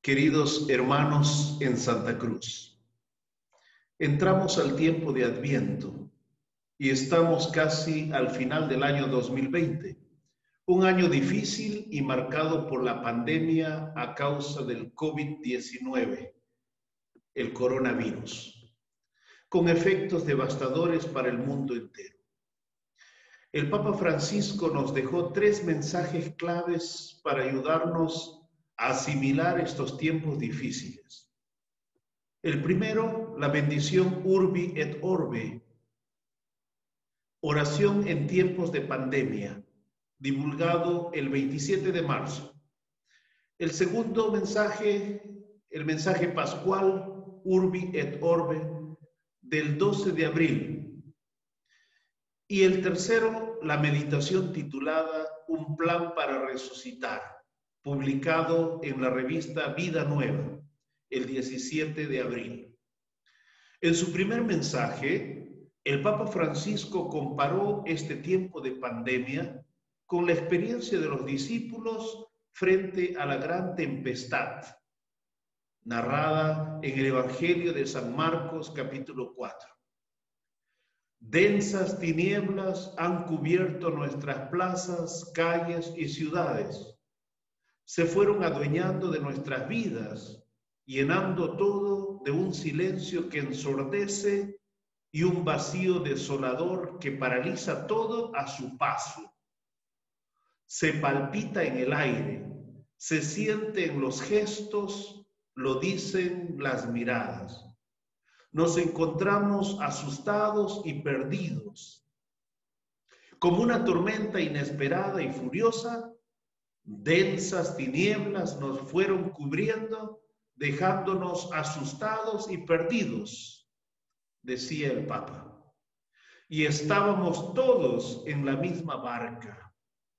Queridos hermanos en Santa Cruz, entramos al tiempo de Adviento y estamos casi al final del año 2020, un año difícil y marcado por la pandemia a causa del COVID-19, el coronavirus, con efectos devastadores para el mundo entero. El Papa Francisco nos dejó 3 mensajes claves para ayudarnos a asimilar estos tiempos difíciles. El primero, la bendición Urbi et Orbi, oración en tiempos de pandemia, divulgado el 27 de marzo. El segundo mensaje, el mensaje pascual Urbi et Orbe, del 12 de abril. Y el tercero, la meditación titulada Un plan para resucitar, publicado en la revista Vida Nueva, el 17 de abril. En su primer mensaje, el Papa Francisco comparó este tiempo de pandemia con la experiencia de los discípulos frente a la gran tempestad, narrada en el Evangelio de San Marcos, capítulo 4. Densas tinieblas han cubierto nuestras plazas, calles y ciudades. Se fueron adueñando de nuestras vidas, llenando todo de un silencio que ensordece y un vacío desolador que paraliza todo a su paso. Se palpita en el aire, se siente en los gestos, lo dicen las miradas. Nos encontramos asustados y perdidos. Como una tormenta inesperada y furiosa, densas tinieblas nos fueron cubriendo, dejándonos asustados y perdidos, decía el Papa. Y estábamos todos en la misma barca.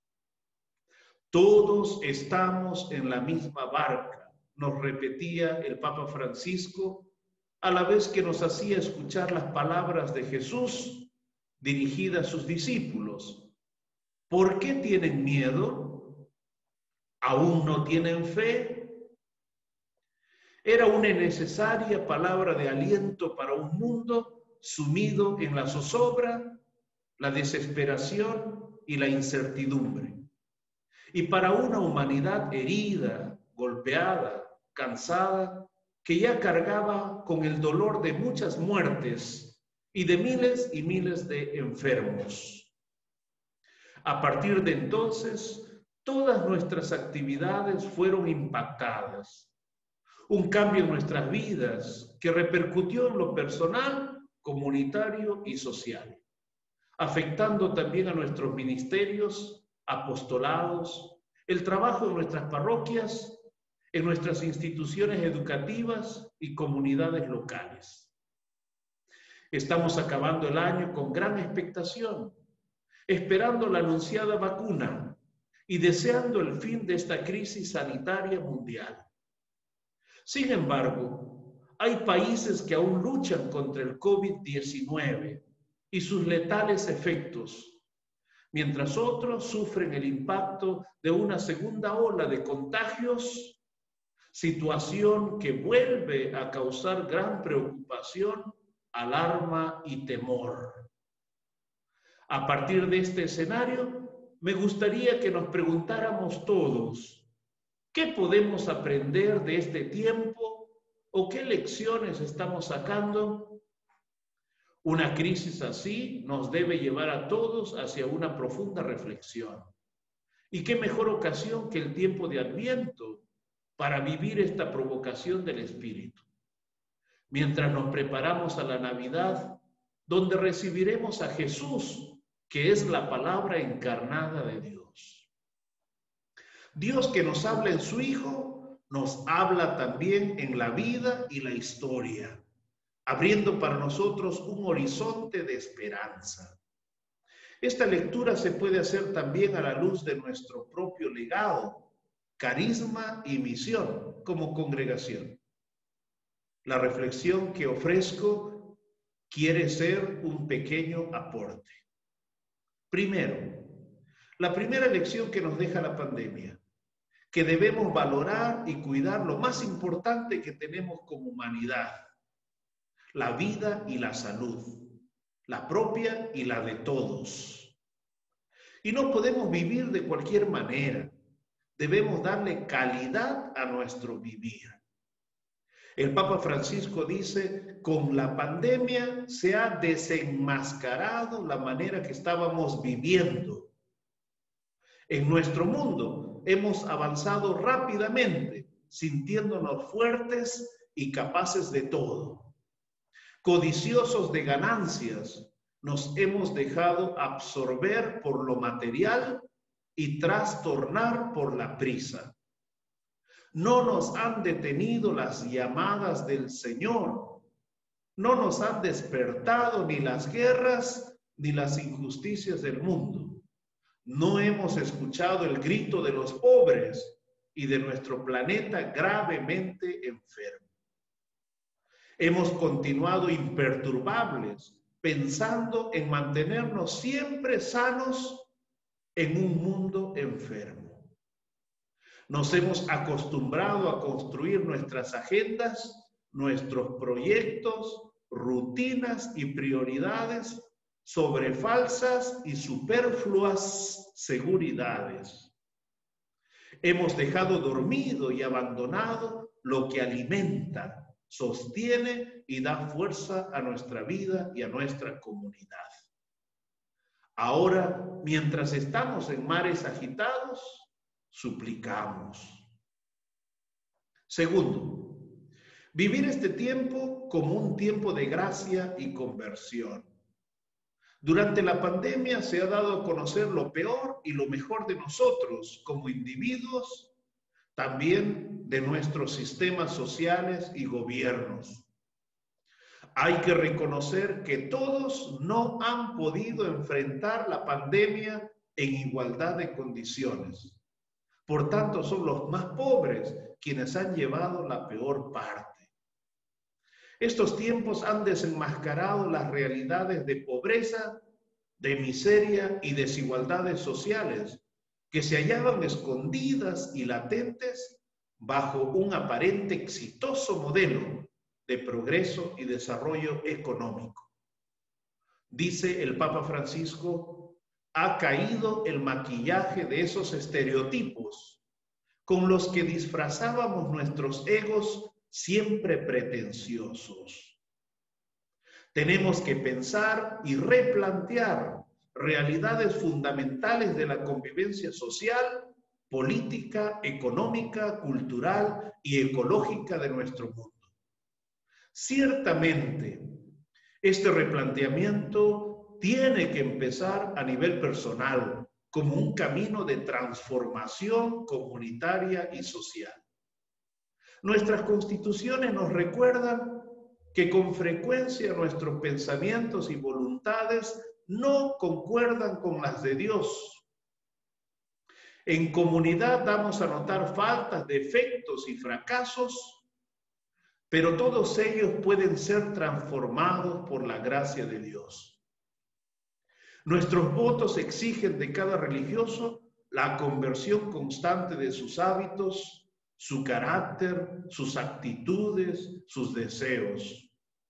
Todos estamos en la misma barca, nos repetía el Papa Francisco, a la vez que nos hacía escuchar las palabras de Jesús dirigidas a sus discípulos. ¿Por qué tienen miedo? ¿Aún no tienen fe? Era una necesaria palabra de aliento para un mundo sumido en la zozobra, la desesperación y la incertidumbre. Y para una humanidad herida, golpeada, cansada, que ya cargaba con el dolor de muchas muertes y de miles y miles de enfermos. A partir de entonces, todas nuestras actividades fueron impactadas. Un cambio en nuestras vidas que repercutió en lo personal, comunitario y social, afectando también a nuestros ministerios, apostolados, el trabajo en nuestras parroquias, en nuestras instituciones educativas y comunidades locales. Estamos acabando el año con gran expectación, esperando la anunciada vacuna y deseando el fin de esta crisis sanitaria mundial. Sin embargo, hay países que aún luchan contra el COVID-19 y sus letales efectos, mientras otros sufren el impacto de una segunda ola de contagios, situación que vuelve a causar gran preocupación, alarma y temor. A partir de este escenario, me gustaría que nos preguntáramos todos, ¿qué podemos aprender de este tiempo o qué lecciones estamos sacando? Una crisis así nos debe llevar a todos hacia una profunda reflexión. ¿Y qué mejor ocasión que el tiempo de Adviento para vivir esta provocación del Espíritu? Mientras nos preparamos a la Navidad, donde recibiremos a Jesús, que es la palabra encarnada de Dios. Dios que nos habla en su Hijo, nos habla también en la vida y la historia, abriendo para nosotros un horizonte de esperanza. Esta lectura se puede hacer también a la luz de nuestro propio legado, carisma y misión como congregación. La reflexión que ofrezco quiere ser un pequeño aporte. Primero, la primera lección que nos deja la pandemia. que debemos valorar y cuidar lo más importante que tenemos como humanidad: la vida y la salud, la propia y la de todos. Y no podemos vivir de cualquier manera. Debemos darle calidad a nuestro vivir. El Papa Francisco dice: con la pandemia se ha desenmascarado la manera que estábamos viviendo. En nuestro mundo hemos avanzado rápidamente, sintiéndonos fuertes y capaces de todo. Codiciosos de ganancias, nos hemos dejado absorber por lo material y trastornar por la prisa. No nos han detenido las llamadas del Señor. No nos han despertado ni las guerras ni las injusticias del mundo. No hemos escuchado el grito de los pobres y de nuestro planeta gravemente enfermo. Hemos continuado imperturbables, pensando en mantenernos siempre sanos en un mundo enfermo. Nos hemos acostumbrado a construir nuestras agendas, nuestros proyectos, rutinas y prioridades sobre falsas y superfluas seguridades. Hemos dejado dormido y abandonado lo que alimenta, sostiene y da fuerza a nuestra vida y a nuestra comunidad. Ahora, mientras estamos en mares agitados, suplicamos. Segundo, vivir este tiempo como un tiempo de gracia y conversión. Durante la pandemia se ha dado a conocer lo peor y lo mejor de nosotros como individuos, también de nuestros sistemas sociales y gobiernos. Hay que reconocer que todos no han podido enfrentar la pandemia en igualdad de condiciones. Por tanto, son los más pobres quienes han llevado la peor parte. Estos tiempos han desenmascarado las realidades de pobreza, de miseria y desigualdades sociales que se hallaban escondidas y latentes bajo un aparente exitoso modelo de progreso y desarrollo económico. Dice el Papa Francisco: ha caído el maquillaje de esos estereotipos con los que disfrazábamos nuestros egos siempre pretenciosos. Tenemos que pensar y replantear realidades fundamentales de la convivencia social, política, económica, cultural y ecológica de nuestro mundo. Ciertamente, este replanteamiento tiene que empezar a nivel personal, como un camino de transformación comunitaria y social. Nuestras constituciones nos recuerdan que con frecuencia nuestros pensamientos y voluntades no concuerdan con las de Dios. En comunidad damos a notar faltas, defectos y fracasos, pero todos ellos pueden ser transformados por la gracia de Dios. Nuestros votos exigen de cada religioso la conversión constante de sus hábitos, su carácter, sus actitudes, sus deseos.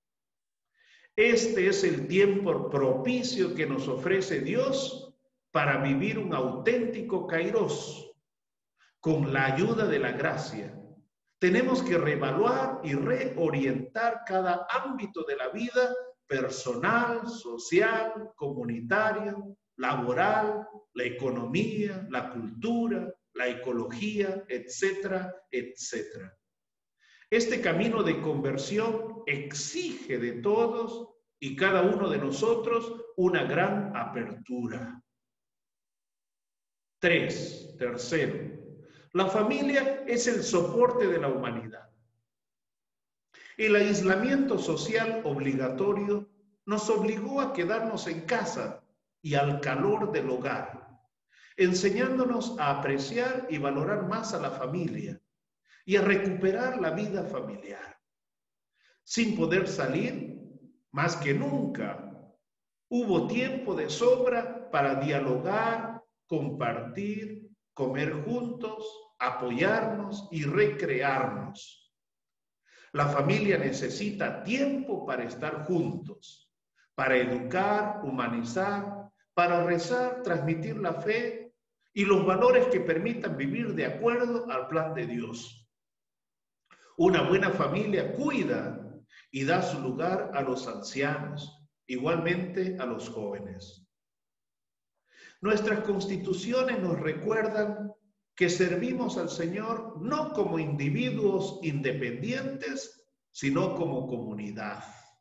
Este es el tiempo propicio que nos ofrece Dios para vivir un auténtico Kairos. Con la ayuda de la gracia, tenemos que reevaluar y reorientar cada ámbito de la vida personal, social, comunitaria, laboral, la economía, la cultura, la ecología, etcétera, etcétera. Este camino de conversión exige de todos y cada uno de nosotros una gran apertura. Tercero, la familia es el soporte de la humanidad. El aislamiento social obligatorio nos obligó a quedarnos en casa y al calor del hogar, enseñándonos a apreciar y valorar más a la familia y a recuperar la vida familiar. Sin poder salir, más que nunca, hubo tiempo de sobra para dialogar, compartir, comer juntos, apoyarnos y recrearnos. La familia necesita tiempo para estar juntos, para educar, humanizar, para rezar, transmitir la fe y los valores que permitan vivir de acuerdo al plan de Dios. Una buena familia cuida y da su lugar a los ancianos, igualmente a los jóvenes. Nuestras constituciones nos recuerdan que servimos al Señor no como individuos independientes, sino como comunidad.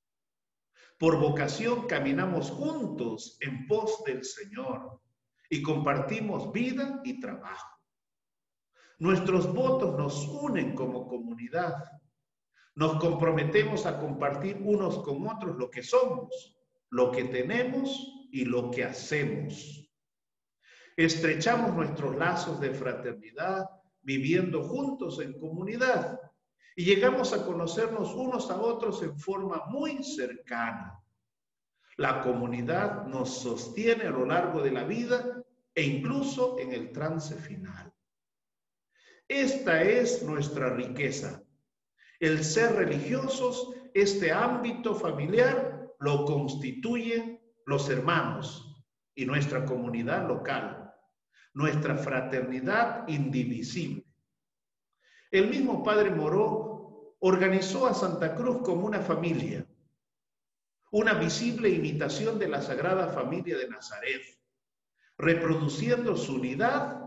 Por vocación caminamos juntos en pos del Señor y compartimos vida y trabajo. Nuestros votos nos unen como comunidad. Nos comprometemos a compartir unos con otros lo que somos, lo que tenemos y lo que hacemos. Estrechamos nuestros lazos de fraternidad viviendo juntos en comunidad y llegamos a conocernos unos a otros en forma muy cercana. La comunidad nos sostiene a lo largo de la vida e incluso en el trance final. Esta es nuestra riqueza. El ser religiosos, este ámbito familiar, lo constituyen los hermanos y nuestra comunidad local, nuestra fraternidad indivisible. El mismo Padre Moreau organizó a Santa Cruz como una familia, una visible imitación de la Sagrada Familia de Nazaret, reproduciendo su unidad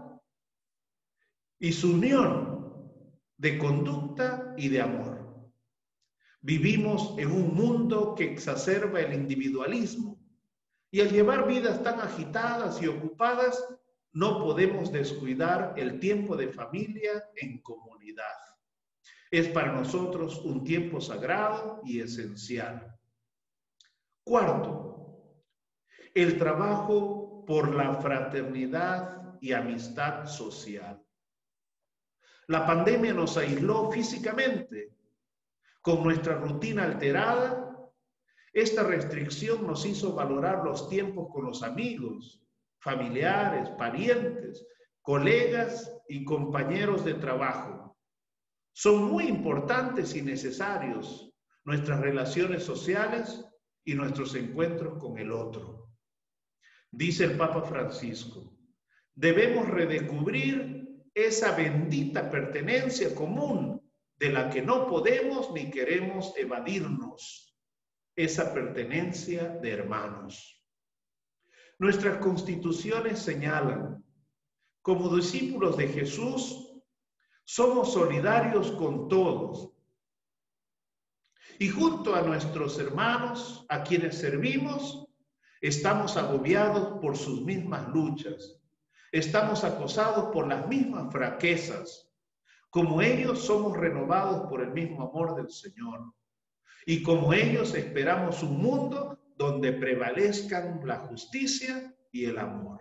y su unión de conducta y de amor. Vivimos en un mundo que exacerba el individualismo y al llevar vidas tan agitadas y ocupadas, no podemos descuidar el tiempo de familia en comunidad. Es para nosotros un tiempo sagrado y esencial. Cuarto, el trabajo por la fraternidad y amistad social. La pandemia nos aisló físicamente. Con nuestra rutina alterada, esta restricción nos hizo valorar los tiempos con los amigos, familiares, parientes, colegas y compañeros de trabajo. Son muy importantes y necesarios nuestras relaciones sociales y nuestros encuentros con el otro. Dice el Papa Francisco, debemos redescubrir esa bendita pertenencia común de la que no podemos ni queremos evadirnos, esa pertenencia de hermanos. Nuestras constituciones señalan, como discípulos de Jesús, somos solidarios con todos. Y junto a nuestros hermanos, a quienes servimos, estamos agobiados por sus mismas luchas. Estamos acosados por las mismas fraquezas. Como ellos somos renovados por el mismo amor del Señor. Y como ellos esperamos un mundo donde prevalezcan la justicia y el amor.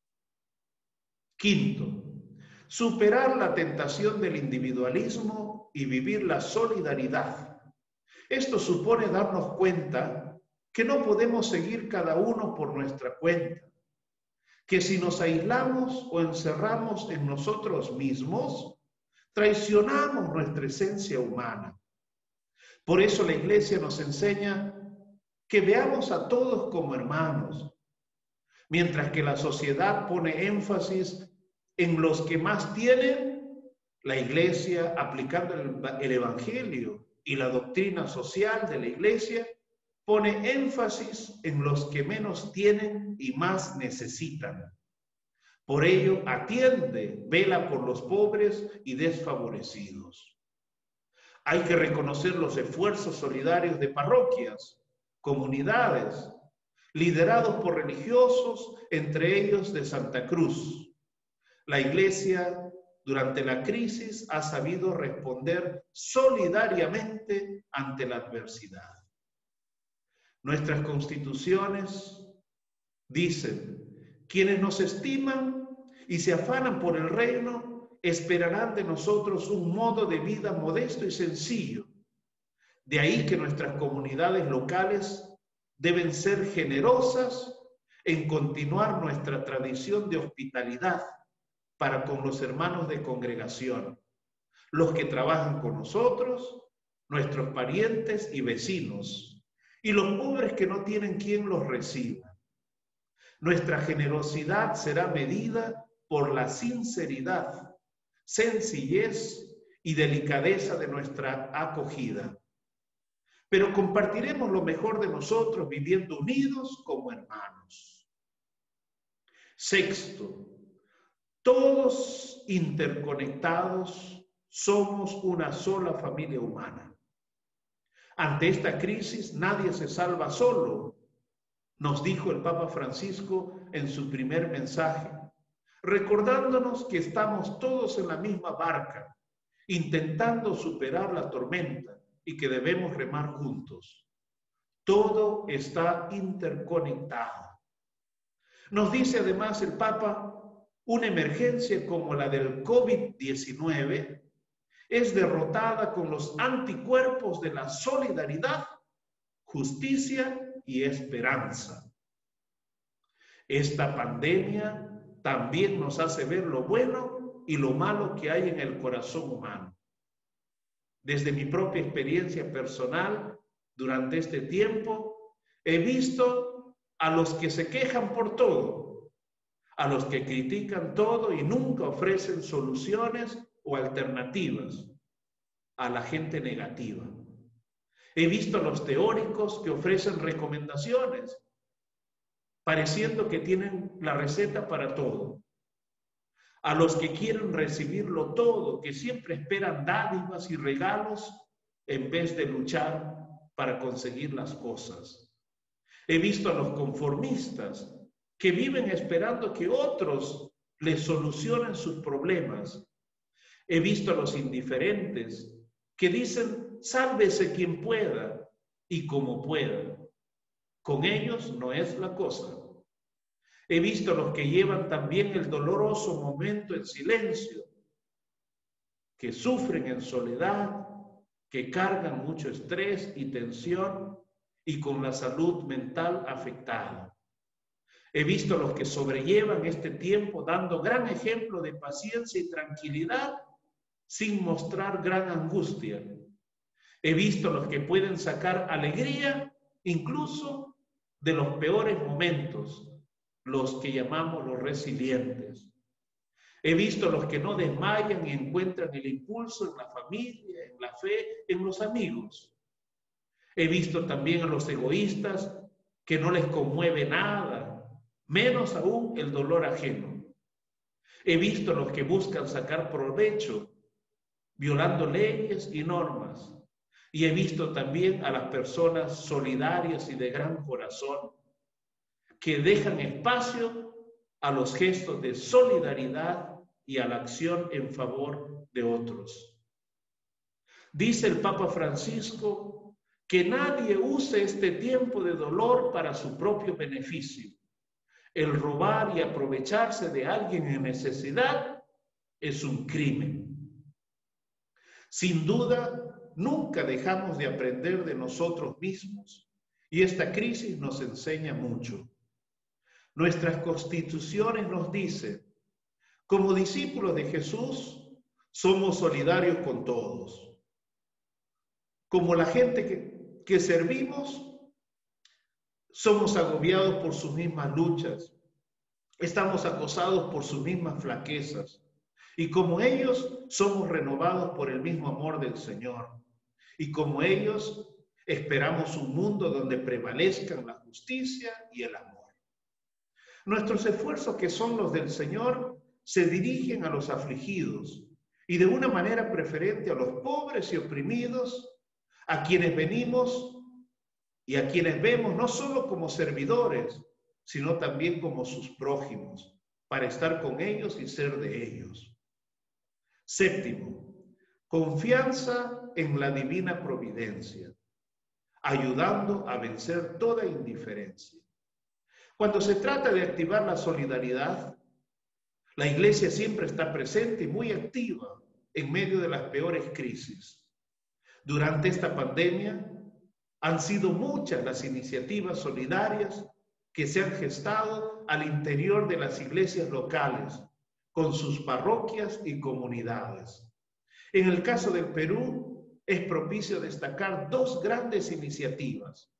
Quinto, superar la tentación del individualismo y vivir la solidaridad. Esto supone darnos cuenta que no podemos seguir cada uno por nuestra cuenta, que si nos aislamos o encerramos en nosotros mismos, traicionamos nuestra esencia humana. Por eso la Iglesia nos enseña que veamos a todos como hermanos, mientras que la sociedad pone énfasis en los que más tienen, la Iglesia, aplicando el Evangelio y la doctrina social de la Iglesia, pone énfasis en los que menos tienen y más necesitan. Por ello, atiende, vela por los pobres y desfavorecidos. Hay que reconocer los esfuerzos solidarios de parroquias, comunidades, liderados por religiosos, entre ellos de Santa Cruz. La Iglesia, durante la crisis, ha sabido responder solidariamente ante la adversidad. Nuestras constituciones dicen, quienes nos estiman y se afanan por el reino, esperarán de nosotros un modo de vida modesto y sencillo. De ahí que nuestras comunidades locales deben ser generosas en continuar nuestra tradición de hospitalidad, para con los hermanos de congregación, los que trabajan con nosotros, nuestros parientes y vecinos, y los pobres que no tienen quien los reciba. Nuestra generosidad será medida por la sinceridad, sencillez y delicadeza de nuestra acogida. Pero compartiremos lo mejor de nosotros viviendo unidos como hermanos. Sexto, todos interconectados somos una sola familia humana. Ante esta crisis nadie se salva solo, nos dijo el Papa Francisco en su primer mensaje, recordándonos que estamos todos en la misma barca, intentando superar la tormenta y que debemos remar juntos. Todo está interconectado. Nos dice además el Papa, una emergencia como la del COVID-19 es derrotada con los anticuerpos de la solidaridad, justicia y esperanza. Esta pandemia también nos hace ver lo bueno y lo malo que hay en el corazón humano. Desde mi propia experiencia personal, durante este tiempo, he visto a los que se quejan por todo, a los que critican todo y nunca ofrecen soluciones o alternativas, a la gente negativa. He visto a los teóricos que ofrecen recomendaciones, pareciendo que tienen la receta para todo. A los que quieren recibirlo todo, que siempre esperan dádivas y regalos en vez de luchar para conseguir las cosas. He visto a los conformistas que viven esperando que otros les solucionen sus problemas. He visto a los indiferentes que dicen, sálvese quien pueda y como pueda. Con ellos no es la cosa. He visto a los que llevan también el doloroso momento en silencio, que sufren en soledad, que cargan mucho estrés y tensión y con la salud mental afectada. He visto a los que sobrellevan este tiempo dando gran ejemplo de paciencia y tranquilidad sin mostrar gran angustia. He visto a los que pueden sacar alegría incluso de los peores momentos, los que llamamos los resilientes. He visto a los que no desmayan y encuentran el impulso en la familia, en la fe, en los amigos. He visto también a los egoístas que no les conmueve nada, menos aún el dolor ajeno. He visto a los que buscan sacar provecho, violando leyes y normas. Y he visto también a las personas solidarias y de gran corazón, que dejan espacio a los gestos de solidaridad y a la acción en favor de otros. Dice el Papa Francisco que nadie use este tiempo de dolor para su propio beneficio. El robar y aprovecharse de alguien en necesidad es un crimen. Sin duda, nunca dejamos de aprender de nosotros mismos y esta crisis nos enseña mucho. Nuestras constituciones nos dicen, como discípulos de Jesús, somos solidarios con todos. Como la gente que servimos, somos agobiados por sus mismas luchas, estamos acosados por sus mismas flaquezas, y como ellos, somos renovados por el mismo amor del Señor. Y como ellos, esperamos un mundo donde prevalezcan la justicia y el amor. Nuestros esfuerzos, que son los del Señor, se dirigen a los afligidos y de una manera preferente a los pobres y oprimidos, a quienes venimos y a quienes vemos no solo como servidores, sino también como sus prójimos, para estar con ellos y ser de ellos. Séptimo, confianza en la divina providencia, ayudando a vencer toda indiferencia. Cuando se trata de activar la solidaridad, la Iglesia siempre está presente y muy activa en medio de las peores crisis. Durante esta pandemia han sido muchas las iniciativas solidarias que se han gestado al interior de las iglesias locales, con sus parroquias y comunidades. En el caso del Perú, es propicio destacar dos grandes iniciativas.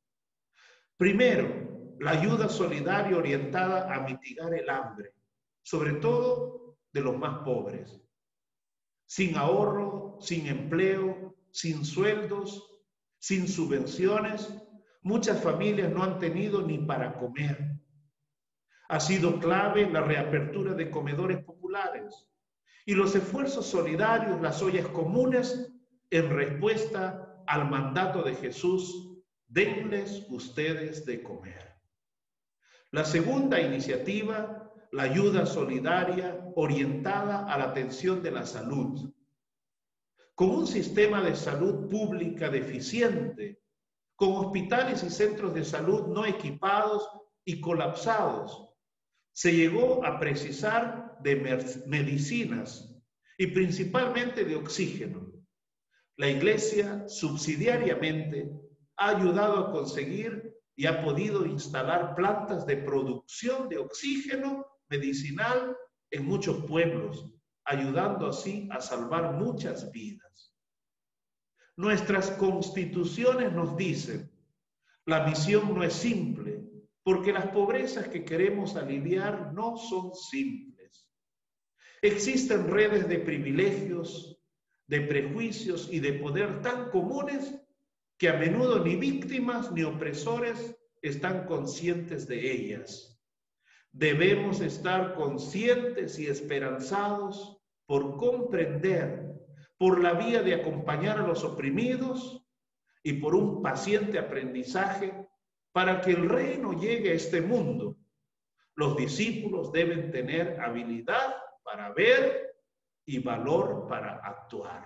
Primero, la ayuda solidaria orientada a mitigar el hambre, sobre todo de los más pobres. Sin ahorro, sin empleo, sin sueldos, sin subvenciones, muchas familias no han tenido ni para comer. Ha sido clave la reapertura de comedores populares y los esfuerzos solidarios, las ollas comunes, en respuesta al mandato de Jesús: denles ustedes de comer. La segunda iniciativa, la ayuda solidaria orientada a la atención de la salud. Con un sistema de salud pública deficiente, con hospitales y centros de salud no equipados y colapsados, se llegó a precisar de medicinas y principalmente de oxígeno. La Iglesia subsidiariamente ha ayudado a conseguir y ha podido instalar plantas de producción de oxígeno medicinal en muchos pueblos, ayudando así a salvar muchas vidas. Nuestras constituciones nos dicen: la misión no es simple, porque las pobrezas que queremos aliviar no son simples. Existen redes de privilegios, de prejuicios y de poder tan comunes que a menudo ni víctimas ni opresores están conscientes de ellas. Debemos estar conscientes y esperanzados por comprender, por la vía de acompañar a los oprimidos y por un paciente aprendizaje para que el reino llegue a este mundo. Los discípulos deben tener habilidad para ver y valor para actuar.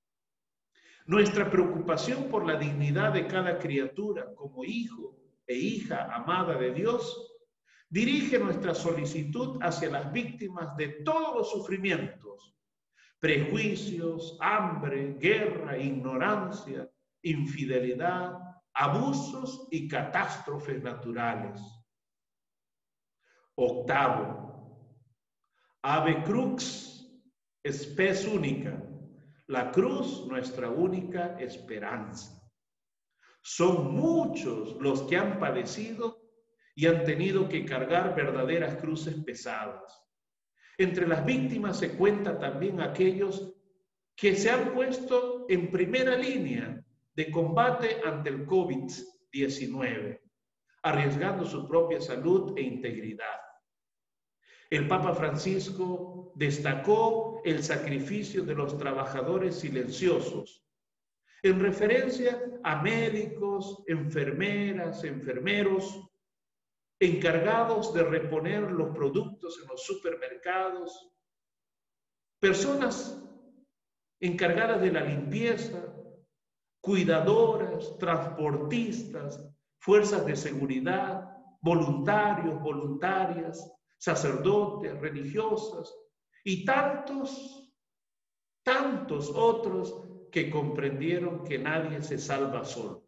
Nuestra preocupación por la dignidad de cada criatura como hijo e hija amada de Dios dirige nuestra solicitud hacia las víctimas de todos los sufrimientos, prejuicios, hambre, guerra, ignorancia, infidelidad, abusos y catástrofes naturales. Octavo, ave crux, spes única, la cruz nuestra única esperanza. Son muchos los que han padecido y han tenido que cargar verdaderas cruces pesadas. Entre las víctimas se cuenta también aquellos que se han puesto en primera línea de combate ante el COVID-19, arriesgando su propia salud e integridad. El Papa Francisco destacó el sacrificio de los trabajadores silenciosos, en referencia a médicos, enfermeras, enfermeros, encargados de reponer los productos en los supermercados, personas encargadas de la limpieza, cuidadoras, transportistas, fuerzas de seguridad, voluntarios, voluntarias, sacerdotes, religiosas y tantos otros que comprendieron que nadie se salva solo.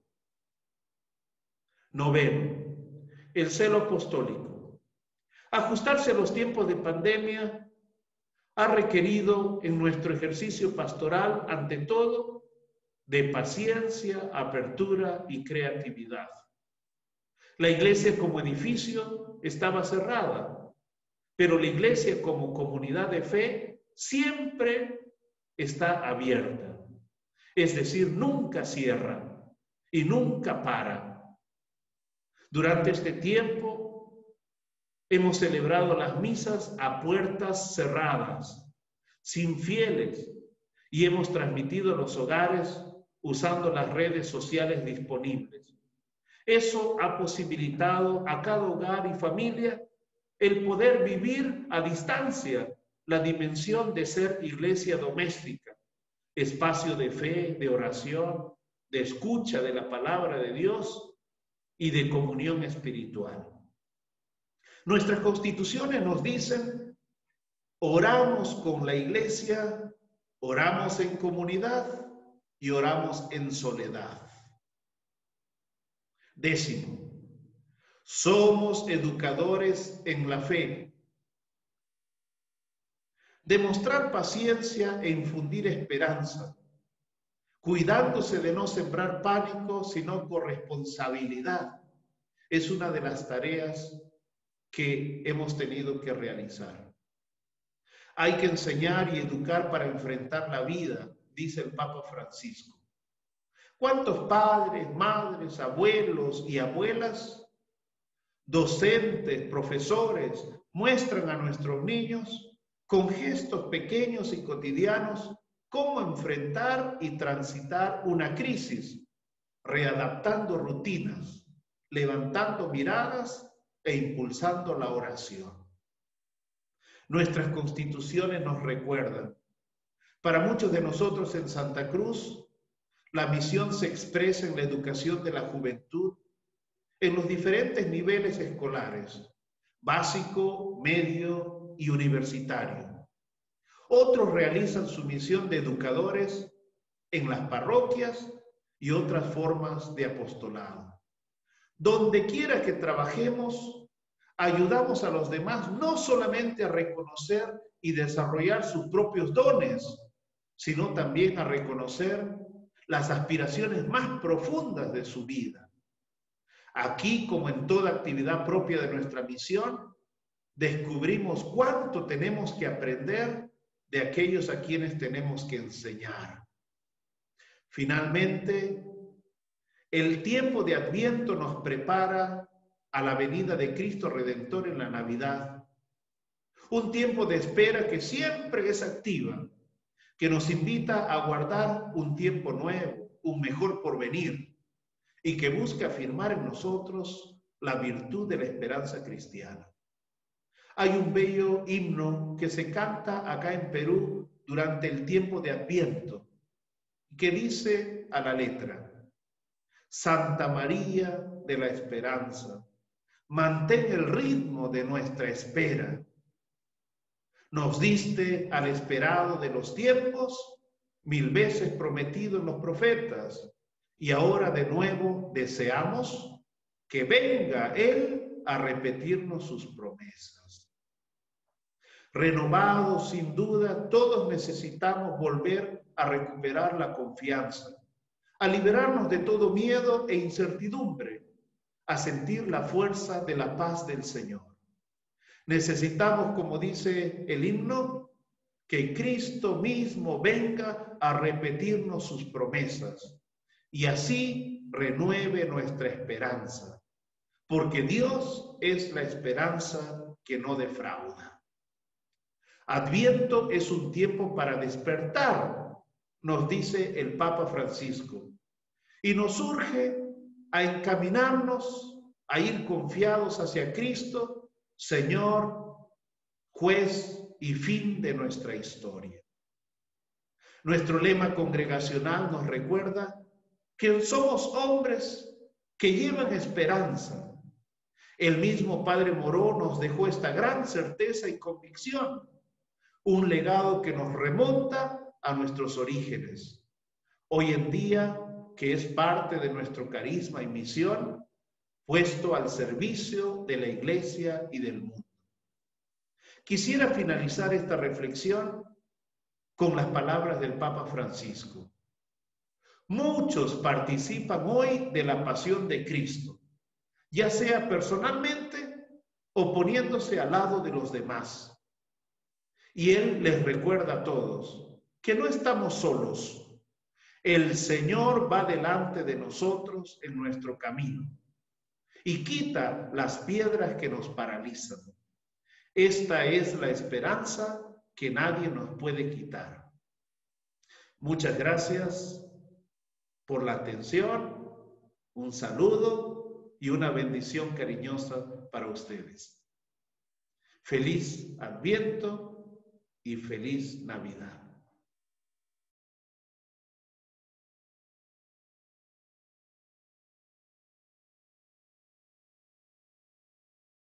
Noveno, el celo apostólico. Ajustarse a los tiempos de pandemia ha requerido en nuestro ejercicio pastoral, ante todo, de paciencia, apertura y creatividad. La iglesia como edificio estaba cerrada, pero la iglesia como comunidad de fe siempre está abierta. Es decir, nunca cierra y nunca para. Durante este tiempo hemos celebrado las misas a puertas cerradas, sin fieles, y hemos transmitido a los hogares usando las redes sociales disponibles. Eso ha posibilitado a cada hogar y familia el poder vivir a distancia la dimensión de ser iglesia doméstica, espacio de fe, de oración, de escucha de la palabra de Dios y de comunión espiritual. Nuestras constituciones nos dicen: oramos con la iglesia, oramos en comunidad y oramos en soledad. Décimo, somos educadores en la fe. Demostrar paciencia e infundir esperanza, cuidándose de no sembrar pánico, sino corresponsabilidad, es una de las tareas que hemos tenido que realizar. Hay que enseñar y educar para enfrentar la vida, dice el Papa Francisco. ¿Cuántos padres, madres, abuelos y abuelas, docentes, profesores, muestran a nuestros niños con gestos pequeños y cotidianos cómo enfrentar y transitar una crisis, readaptando rutinas, levantando miradas e impulsando la oración? Nuestras constituciones nos recuerdan. Para muchos de nosotros en Santa Cruz, la misión se expresa en la educación de la juventud en los diferentes niveles escolares, básico, medio y universitario. Otros realizan su misión de educadores en las parroquias y otras formas de apostolado. Donde quiera que trabajemos, ayudamos a los demás no solamente a reconocer y desarrollar sus propios dones, sino también a reconocer las aspiraciones más profundas de su vida. Aquí, como en toda actividad propia de nuestra misión, descubrimos cuánto tenemos que aprender de aquellos a quienes tenemos que enseñar. Finalmente, el tiempo de Adviento nos prepara a la venida de Cristo Redentor en la Navidad. Un tiempo de espera que siempre es activa, que nos invita a guardar un tiempo nuevo, un mejor porvenir, y que busca afirmar en nosotros la virtud de la esperanza cristiana. Hay un bello himno que se canta acá en Perú durante el tiempo de Adviento, que dice a la letra: Santa María de la Esperanza, mantén el ritmo de nuestra espera. Nos diste al esperado de los tiempos, 1000 veces prometido en los profetas, y ahora de nuevo deseamos que venga Él a repetirnos sus promesas. Renovados, sin duda, todos necesitamos volver a recuperar la confianza, a liberarnos de todo miedo e incertidumbre, a sentir la fuerza de la paz del Señor. Necesitamos, como dice el himno, que Cristo mismo venga a repetirnos sus promesas y así renueve nuestra esperanza, porque Dios es la esperanza que no defrauda. Adviento es un tiempo para despertar, nos dice el Papa Francisco, y nos urge a encaminarnos, a ir confiados hacia Cristo, Señor, juez y fin de nuestra historia. Nuestro lema congregacional nos recuerda que somos hombres que llevan esperanza. El mismo Padre Moreau nos dejó esta gran certeza y convicción, un legado que nos remonta a nuestros orígenes. Hoy en día, que es parte de nuestro carisma y misión, puesto al servicio de la Iglesia y del mundo. Quisiera finalizar esta reflexión con las palabras del Papa Francisco. Muchos participan hoy de la pasión de Cristo, ya sea personalmente o poniéndose al lado de los demás. Y Él les recuerda a todos que no estamos solos. El Señor va delante de nosotros en nuestro camino y quita las piedras que nos paralizan. Esta es la esperanza que nadie nos puede quitar. Muchas gracias por la atención, un saludo y una bendición cariñosa para ustedes. Feliz Adviento y feliz Navidad.